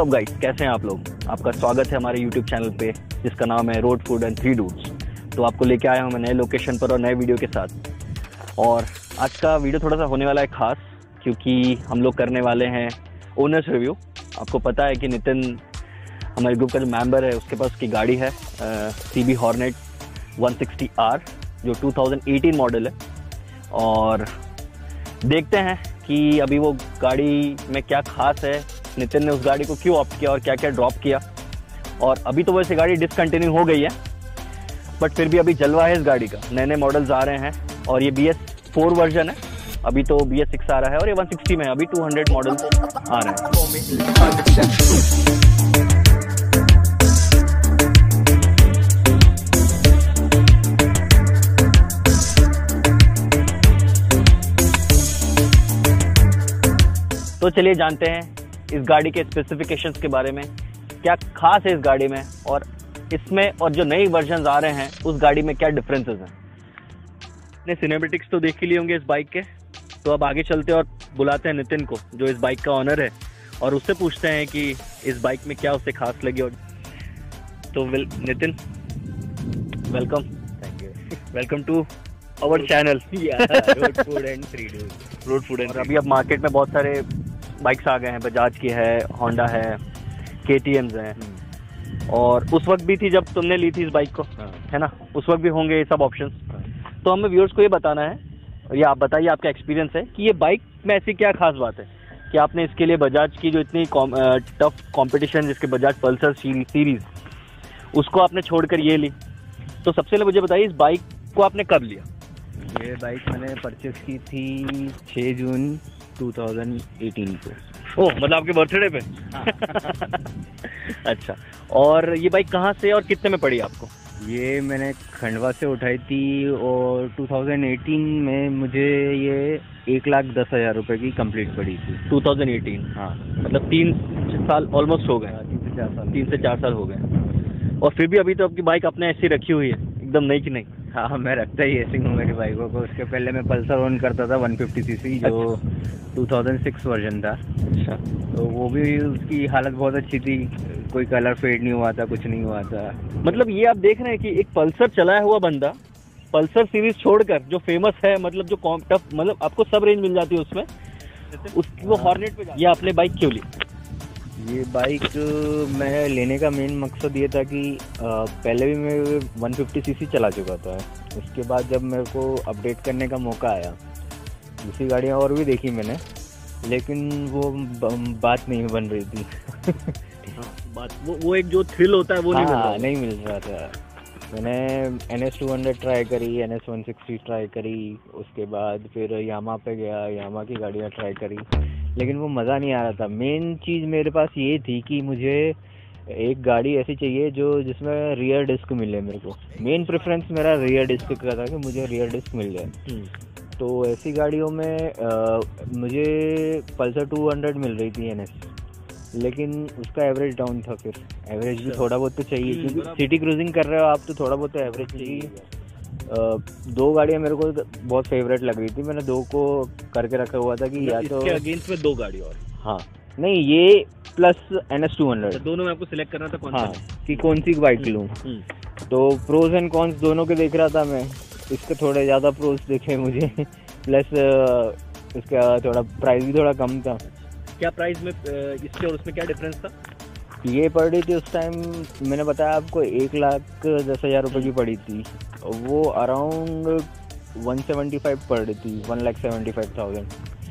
WhatsApp guys, कैसे हैं आप लोग। आपका स्वागत है हमारे यूट्यूब चैनल पे जिसका नाम है road food and three dudes. तो आपको लेके आया हूँ मैं नए लोकेशन पर और नए वीडियो के साथ। और आज का वीडियो थोड़ा सा होने वाला है खास, क्योंकि हम लोग करने वाले हैं ओनर्स रिव्यू। आपको पता है कि नितिन हमारे ग्रुप का जो मेंबर है उसके पास उसकी गाड़ी है CB हॉर्नेट 160R जो 2018 मॉडल है। और देखते हैं कि अभी वो गाड़ी में क्या खास है, नितिन ने उस गाड़ी को क्यों ऑप्ट किया और क्या क्या ड्रॉप किया। और अभी तो वैसे गाड़ी डिसकंटिन्यू हो गई है, बट फिर भी अभी जलवा है इस गाड़ी का। नए नए मॉडल्स आ रहे हैं और ये BS4 वर्जन है, अभी तो BS6 आ रहा है और ये 160 में अभी 200 मॉडल्स आ रहे हैं। तो चलिए जानते हैं इस गाड़ी के स्पेसिफिकेशंस के बारे में, क्या खास है इस गाड़ी में और इसमें और जो नई वर्जन आ रहे हैं उस गाड़ी में क्या डिफरेंसेस हैं। ने सिनेमेटिक्स तो देख ही लिए होंगे इस बाइक के, तो अब आगे चलते हैं और बुलाते हैं नितिन को जो इस बाइक का ऑनर है और उससे पूछते हैं कि इस बाइक में क्या उसे खास लगी। और तो Nitin, welcome. Thank you. Welcome to our channel road food and three dudes. Road food and. अभी अब मार्केट में बहुत सारे बाइक्स आ गए हैं, बजाज की है, होंडा है, KTMs हैं। और उस वक्त भी थी जब तुमने ली थी इस बाइक को, है ना, उस वक्त भी होंगे ये सब ऑप्शंस। तो हमें व्यूअर्स को ये बताना है, और ये आप बताइए आपका एक्सपीरियंस है कि ये बाइक में ऐसी क्या खास बात है कि आपने इसके लिए बजाज की जो इतनी टफ कंपटीशन जिसके बजाज पल्सर सीरीज उसको आपने छोड़कर ये ली। तो सबसे पहले मुझे बताइए इस बाइक को आपने कब लिया। ये बाइक मैंने परचेस की थी 6 जून 2018 को। ओह, मतलब आपके बर्थडे पे। अच्छा, और ये बाइक कहाँ से और कितने में पड़ी आपको। ये मैंने खंडवा से उठाई थी और 2018 में मुझे ये 1,10,000 रुपये की कंप्लीट पड़ी थी। 2018, हाँ, मतलब 3 साल ऑलमोस्ट हो गए। 3 से 4 साल हो गए। और फिर भी अभी तो आपकी बाइक आपने ऐसी रखी हुई है एकदम नई की नहीं। हाँ, मैं रखता ही ऐसी हूँ मेरी बाइकों को। उसके पहले मैं पल्सर ओन करता था 150cc जो 2006 वर्जन था। अच्छा, तो वो भी उसकी हालत बहुत अच्छी थी, कोई कलर फेड नहीं हुआ था, कुछ नहीं हुआ था। मतलब ये आप देख रहे हैं कि एक पल्सर चलाया हुआ बंदा पल्सर सीरीज छोड़कर जो फेमस है, मतलब जो टफ, मतलब आपको सब रेंज मिल जाती है उसमें, उसकी वो हॉर्नेट पे ये आपने बाइक क्यों ली। ये बाइक मैं लेने का मेन मकसद ये था कि पहले भी मैं 150cc चला चुका था। उसके बाद जब मेरे को अपडेट करने का मौका आया, दूसरी गाड़ियाँ और भी देखी मैंने, लेकिन वो बात नहीं बन रही थी। बात वो एक जो थ्रिल होता है वो नहीं मिल रहा था। मैंने NS200 ट्राई करी, NS160 ट्राई करी, उसके बाद फिर यामा पे गया, यामा की गाड़ियाँ ट्राई करी, लेकिन वो मज़ा नहीं आ रहा था। मेन चीज़ मेरे पास ये थी कि मुझे एक गाड़ी ऐसी चाहिए जो जिसमें रियर डिस्क मिले। मेरे को मेन प्रेफरेंस मेरा रियर डिस्क का था कि मुझे रियर डिस्क मिल जाए। तो ऐसी गाड़ियों में मुझे पल्सर 200 मिल रही थी NS, लेकिन उसका एवरेज डाउन था। फिर एवरेज भी थोड़ा बहुत तो चाहिए, क्योंकि सिटी क्रूजिंग कर रहे हो आप तो थोड़ा बहुत तो एवरेज चाहिए। 2 गाड़ियाँ मेरे को बहुत फेवरेट लग रही थी, मैंने 2 को करके रखा हुआ था कि या तो इसके अगेंस्ट में 2 गाड़ी और। हाँ, नहीं, ये प्लस NS200 दोनों में आपको सिलेक्ट करना था कौन सा। कि कौन सी बाइक लूँ। तो प्रोज एंड कॉन्स दोनों के देख रहा था मैं। इसके थोड़े ज़्यादा प्रोज दिखे मुझे, प्लस इसका थोड़ा प्राइस भी थोड़ा कम था। क्या प्राइस में इसके और उसमें क्या डिफरेंस था। ये पड़ रही थी उस टाइम, मैंने बताया आपको 1,10,000 रुपये की पड़ी थी, वो अराउंड 175 पड़ रही थी, 1,75,000।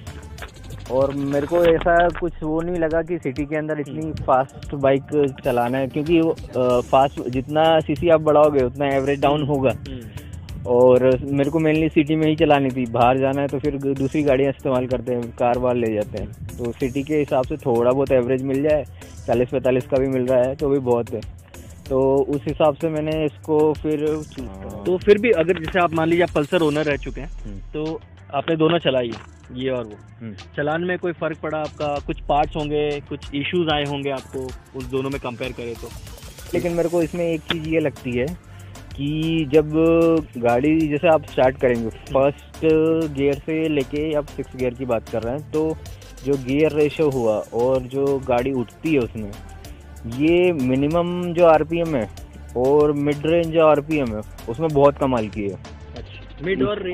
और मेरे को ऐसा कुछ वो नहीं लगा कि सिटी के अंदर इतनी फास्ट बाइक चलाना है, क्योंकि फास्ट जितना सीसी आप बढ़ाओगे उतना एवरेज डाउन होगा। और मेरे को मेनली सिटी में ही चलानी थी, बाहर जाना है तो फिर दूसरी गाड़ियाँ इस्तेमाल करते हैं, कार वार ले जाते हैं। तो सिटी के हिसाब से थोड़ा बहुत एवरेज मिल जाए, 40-45 का भी मिल रहा है तो भी बहुत है। तो उस हिसाब से मैंने इसको फिर तो फिर भी अगर जैसे आप मान लीजिए आप पल्सर ओनर रह चुके हैं, तो आपने दोनों चलाई है, ये और वो, चलान में कोई फ़र्क पड़ा आपका। कुछ पार्ट्स होंगे, कुछ इश्यूज आए होंगे आपको उस दोनों में कंपेयर करें तो। लेकिन मेरे को इसमें एक चीज़ ये लगती है कि जब गाड़ी जैसे आप स्टार्ट करेंगे फर्स्ट गियर से लेके आप 6 गियर की बात कर रहे हैं, तो जो गियर रेशो हुआ और जो गाड़ी उठती है उसमें, ये मिनिमम जो आरपीएम है और मिड रेंज जो आरपीएम है उसमें बहुत कमाल की है। अच्छा, मिड और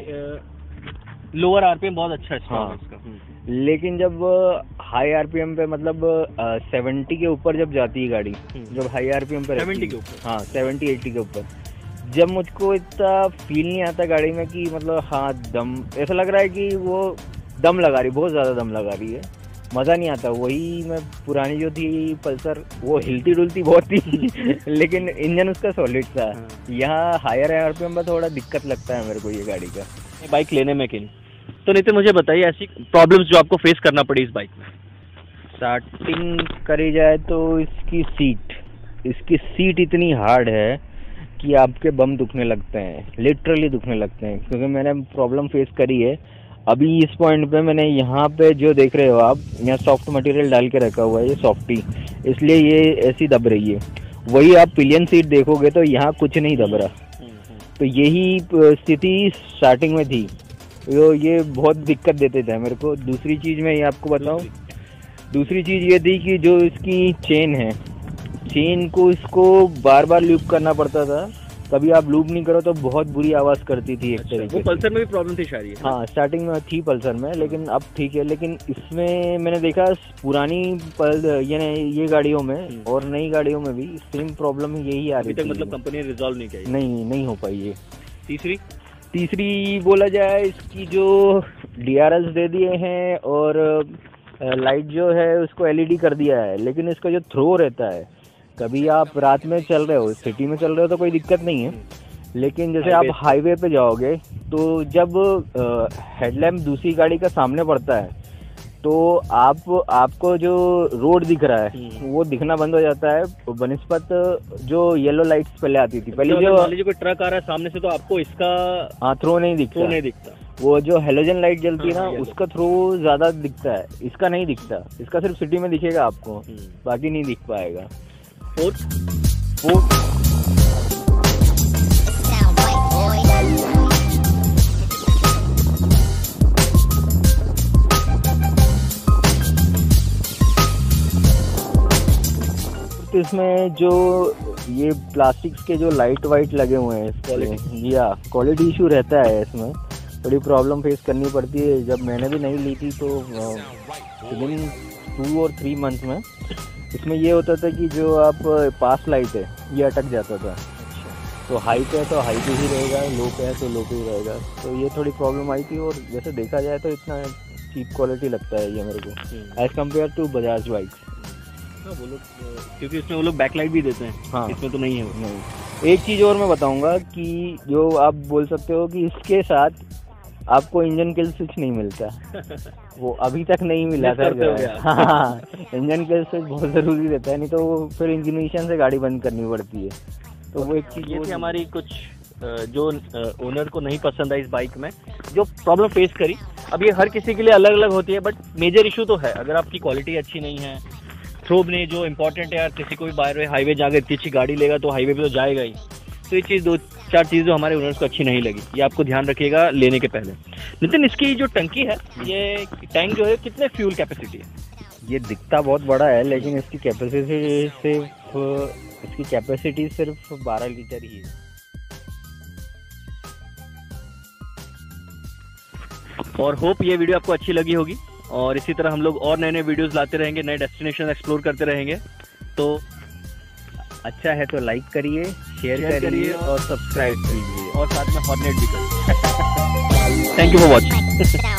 लोअर आरपीएम बहुत अच्छा है हाँ। इसका। लेकिन जब हाई आरपीएम पे मतलब 70 के ऊपर जब जाती है गाड़ी, जब हाई आरपीएम पे 70 के ऊपर, हाँ 70-80 के ऊपर, जब मुझको इतना फील नहीं आता गाड़ी में कि मतलब हाँ दम, ऐसा लग रहा है कि वो दम लगा रही, बहुत ज़्यादा दम लगा रही है, मज़ा नहीं आता। वही मैं पुरानी जो थी पल्सर, वो हिलती डुलती बहुत थी लेकिन इंजन उसका सॉलिड था। यहाँ हायर आरपीएम में थोड़ा दिक्कत लगता है मेरे को ये गाड़ी का बाइक लेने में। कि तो नितिन मुझे बताइए ऐसी प्रॉब्लम्स जो आपको फेस करना पड़ी इस बाइक में। स्टार्टिंग करी जाए तो इसकी सीट इतनी हार्ड है कि आपके बम दुखने लगते हैं, लिटरली दुखने लगते हैं, क्योंकि मैंने प्रॉब्लम फेस करी है। अभी इस पॉइंट पे मैंने यहाँ पे जो देख रहे हो आप, यहाँ सॉफ्ट मटेरियल डाल के रखा हुआ है, ये सॉफ्टी, इसलिए ये ऐसी दब रही है। वही आप पिलियन सीट देखोगे तो यहाँ कुछ नहीं दब रहा। तो यही स्थिति स्टार्टिंग में थी, तो ये बहुत दिक्कत देते थे मेरे को। दूसरी चीज़ मैं ये आपको बताऊं, दूसरी चीज़ ये थी कि जो इसकी चेन है, चेन को इसको बार बार लूप करना पड़ता था। कभी आप लूप नहीं करो तो बहुत बुरी आवाज़ करती थी एक तरीके से। वो पल्सर में भी प्रॉब्लम थी शायद। हाँ स्टार्टिंग में थी पल्सर में, लेकिन अब ठीक है। लेकिन इसमें मैंने देखा पुरानी ये गाड़ियों में और नई गाड़ियों में भी सेम प्रॉब्लम यही आ रही थी। मतलब कंपनी ने रिजॉल्व नहीं किया। नहीं हो पाई ये। तीसरी बोला जाए, इसकी जो DRLs दे दिए हैं और लाइट जो है उसको LED कर दिया है, लेकिन इसका जो थ्रो रहता है, कभी आप रात में चल रहे हो, सिटी में चल रहे हो तो कोई दिक्कत नहीं है, लेकिन जैसे आप हाईवे पे जाओगे तो जब हेडलैम्प दूसरी गाड़ी का सामने पड़ता है तो आपको जो रोड दिख रहा है वो दिखना बंद हो जाता है, बनिस्पत जो येलो लाइट्स पहले आती थी। पहले जो कोई ट्रक आ रहा है सामने से तो आपको इसका थ्रो नहीं दिखता। वो जो हेलोजन लाइट जलती है ना, उसका थ्रो ज्यादा दिखता है, इसका नहीं दिखता। इसका सिर्फ सिटी में दिखेगा आपको, बाकी नहीं दिख पाएगा। तो इसमें जो ये प्लास्टिक्स के जो लाइट वाइट लगे हुए हैं, क्वालिटी इशू रहता है, इसमें बड़ी प्रॉब्लम फेस करनी पड़ती है। जब मैंने भी नहीं ली थी तो विदिन 2 और 3 मंथ में इसमें ये होता था कि जो आप पास लाइट है ये अटक जाता था। तो हाई पे है तो हाई पे ही रहेगा, लो पे है तो लो पे ही रहेगा। तो ये थोड़ी प्रॉब्लम आई थी। और वैसे देखा जाए तो इतना चीप क्वालिटी लगता है ये मेरे को as compare to Bajaj bike. वो लोग क्योंकि इसमें वो लोग बैकलाइट भी देते हैं। हाँ, इसमें तो नहीं है। नहीं। एक चीज़ और मैं बताऊंगा कि जो आप बोल सकते हो कि इसके साथ आपको इंजन किल स्विच नहीं मिलता, वो अभी तक नहीं मिला था। हाँ, इंजन किल स्विच बहुत ज़रूरी रहता है, नहीं तो फिर इंजन से गाड़ी बंद करनी पड़ती है। तो वो एक चीज़ ये थी हमारी कुछ जो ओनर को नहीं पसंद आई इस बाइक में, जो प्रॉब्लम फेस करी। अब ये हर किसी के लिए अलग अलग होती है, बट मेजर इशू तो है। अगर आपकी क्वालिटी अच्छी नहीं है, थ्रोब नहीं, जो इम्पोर्टेंट है यार, किसी को भी बाहर हाईवे जाकर इतनी अच्छी गाड़ी लेगा तो हाईवे पे तो जाएगा ही। तो ये चीज़ 2-4 चीज़ जो हमारे ओनर्स को अच्छी नहीं लगी, ये आपको ध्यान रखिएगा लेने के पहले। नितिन, इसकी जो टंकी है, ये टैंक जो है कितने फ्यूल कैपेसिटी है? ये दिखता बहुत बड़ा है, लेकिन इसकी कैपेसिटी सिर्फ 12 लीटर ही है। और होप ये वीडियो आपको अच्छी लगी होगी, और इसी तरह हम लोग और नए नए वीडियोस लाते रहेंगे, नए डेस्टिनेशन एक्सप्लोर करते रहेंगे। तो अच्छा है तो लाइक करिए, शेयर करिए और सब्सक्राइब कीजिए, और साथ में हॉर्नेट भी करिए। Thank you for watching.